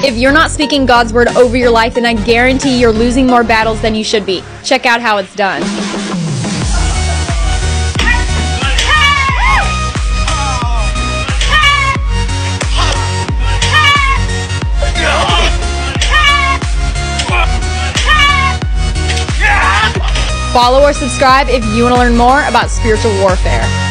If you're not speaking God's word over your life, then I guarantee you're losing more battles than you should be. Check out how it's done. Follow or subscribe if you want to learn more about spiritual warfare.